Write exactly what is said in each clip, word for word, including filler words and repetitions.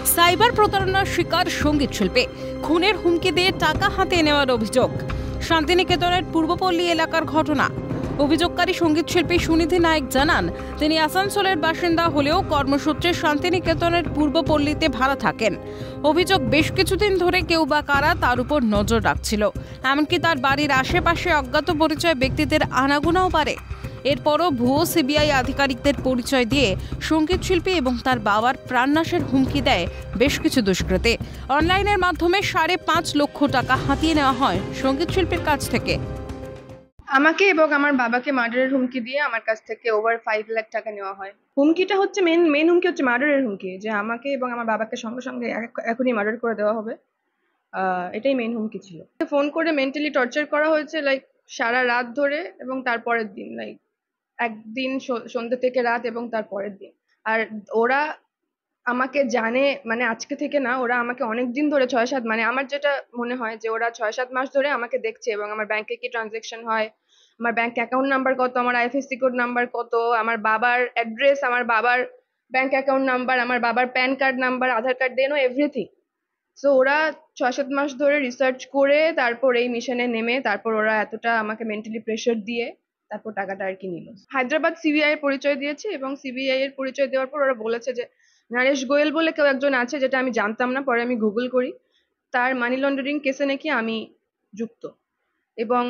Cyber প্রতারণার শিকার সঙ্গীত শিল্পী, খুনের হুমকি দিয়ে টাকা হাতে নেওয়ার অভিযোগ। শান্তিনিকেতনের পূর্বপল্লী এলাকার ঘটনা। অভিযোগকারী সঙ্গীত শিল্পী সুনিধি নায়ক জানান, তিনি আসানসোলের বাসিন্দা হলেও কর্মসূত্রে শান্তিনিকেতনের পূর্বপল্লীতে ভাড়া থাকেন। অভিযোগ, বেশ কিছুদিন ধরে কেউ বা কারা তার উপর নজর রাখছিল, এমনকি তার বাড়ির আশেপাশে অজ্ঞাত পরিচয় ব্যক্তিদের আনাগোনাও বাড়ে। এরপরও ভুয়ো সিবিআই আধিকারিকদের পরিচয় দিয়ে সঙ্গীত শিল্পী এবং তার বাবার প্রাণনাশের হুমকি দেয় বেশ কিছু দুষ্কৃতী। অনলাইনের মাধ্যমে সাড়ে পাঁচ লক্ষ টাকা হাতিয়ে নেওয়া হয় সঙ্গীত শিল্পীর কাছ থেকে। আমাকে এবং আমার বাবাকে মার্ডারের হুমকি দিয়ে আমার কাছ থেকে ওভার ফাইভ লাখ টাকা নেওয়া হয়। হুমকিটা হচ্ছে মেন মেন হুমকি হচ্ছে মার্ডারের হুমকি, যে আমাকে এবং আমার বাবাকে সঙ্গে সঙ্গে এখনই মার্ডার করে দেওয়া হবে। এটাই মেন হুমকি ছিল। ফোন করে মেন্টালি টর্চার করা হয়েছে, লাইক সারা রাত ধরে এবং তারপরের দিন, লাইক একদিন সন্ধ্যে থেকে রাত এবং তারপরের দিন। আর ওরা আমাকে জানে, মানে আজকে থেকে না, ওরা আমাকে অনেক দিন ধরে ছয় সাত মানে আমার যেটা মনে হয় যে ওরা ছয় সাত মাস ধরে আমাকে দেখছে এবং আমার ব্যাংকে কি ট্রানজেকশন হয়, আমার ব্যাংক অ্যাকাউন্ট নাম্বার কত, আমার আইএফএসসি কোড নাম্বার কত, আমার বাবার অ্যাড্রেস, আমার বাবার ব্যাংক অ্যাকাউন্ট নাম্বার, আমার বাবার PAN card number, Aadhaar card, they know everything. So ওরা ছয় সাত মাস ধরে রিসার্চ করে তারপর এই মিশনে নেমে তারপর ওরা এতটা আমাকে মেন্টালি প্রেশার দিয়ে তারপর টাকাটা আর কি নিল। হায়দ্রাবাদ সিবিআই এর পরিচয় দিয়েছে এবং সিবিআই এর পরিচয় দেওয়ার পর ওরা বলেছে যে নরেশ গোয়েল বলে কেউ একজন আছে, যেটা আমি জানতাম না, পরে আমি গুগল করি, তার মানি লন্ডারিং কেসে নাকি আমি যুক্ত এবং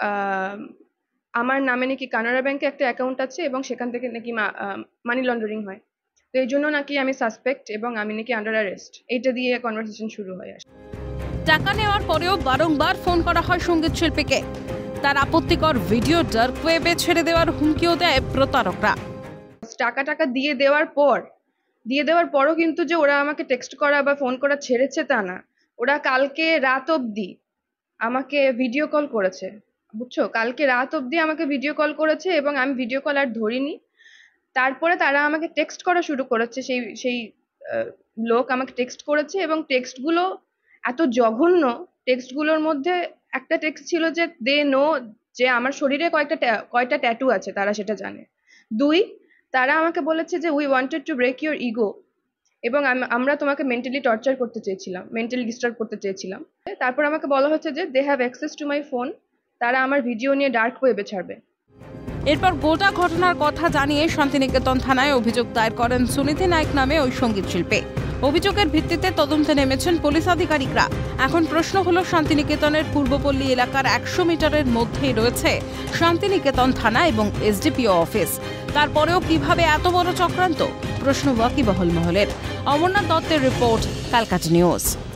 আমার নামে নাকি কানাড়া ব্যাংকে একটা অ্যাকাউন্ট আছে এবং সেখান থেকে নাকি মানি লন্ডারিং হয়। তো এই জন্য নাকি আমি সাসপেক্ট এবং আমি নাকি আন্ডার অ্যারেস্ট। এইটা দিয়ে কনভারসেশন শুরু হয়। টাকা নেওয়ার পরেও বারংবার ফোন করা হয় সঙ্গীত শিল্পীকে। তার আপত্তিকর ভিডিও ডার্ক ওয়েবে ছেড়ে দেওয়ার হুমকিও দেয় প্রতারকরা। টাকা টাকা দিয়ে দেওয়ার পর দিয়ে দেওয়ার পরও কিন্তু যে ওরা আমাকে টেক্সট করা বা ফোন করা ছেড়েছে তা না, ওরা কালকে রাত অবধি আমাকে ভিডিও কল করেছে, বুঝছো? কালকে রাত অবধি আমাকে ভিডিও কল করেছে এবং আমি ভিডিও কল আর ধরিনি। তারপরে তারা আমাকে টেক্সট করা শুরু করেছে, সেই সেই লোক আমাকে টেক্সট করেছে এবং টেক্সটগুলো এত জঘন্য। টেক্সটগুলোর মধ্যে একটা টেক্সট ছিল যে দে নো যে আমার শরীরে কয়েকটা কয়টা ট্যাটু আছে, তারা সেটা জানে। দুই, তারা আমাকে বলেছে যে we wanted to break your ego এবং আমরা তোমাকে মেন্টালি টর্চার করতে চেয়েছিলাম, মেন্টালি ডিস্টার্ব করতে চেয়েছিলাম। তারপর আমাকে বলা হচ্ছে যে they have access to my phone, তারা আমার ভিডিও নিয়ে ডার্ক ওয়েবে ছাড়বে। এরপর গোটা ঘটনার কথা জানিয়ে শান্তিনিকেতন থানায় অভিযোগ দায়ের করেন সুনিধি নায়ক নামে ওই সঙ্গীত শিল্পী। অভিযোগের ভিত্তিতে তদন্তে নেমেছেন পুলিশ আধিকারিকরা। এখন প্রশ্ন হলো, শান্তিনিকেতনের পূর্বপল্লী এলাকার একশো মিটারের মধ্যেই রয়েছে শান্তিনিকেতন থানা এবং এসডিপিও অফিস। তারপরেও কিভাবে এত বড় চক্রান্ত? প্রশ্ন ওয়াকিবহাল মহলের। অমরনাথ দত্তের রিপোর্ট, ক্যালকাটা নিউজ।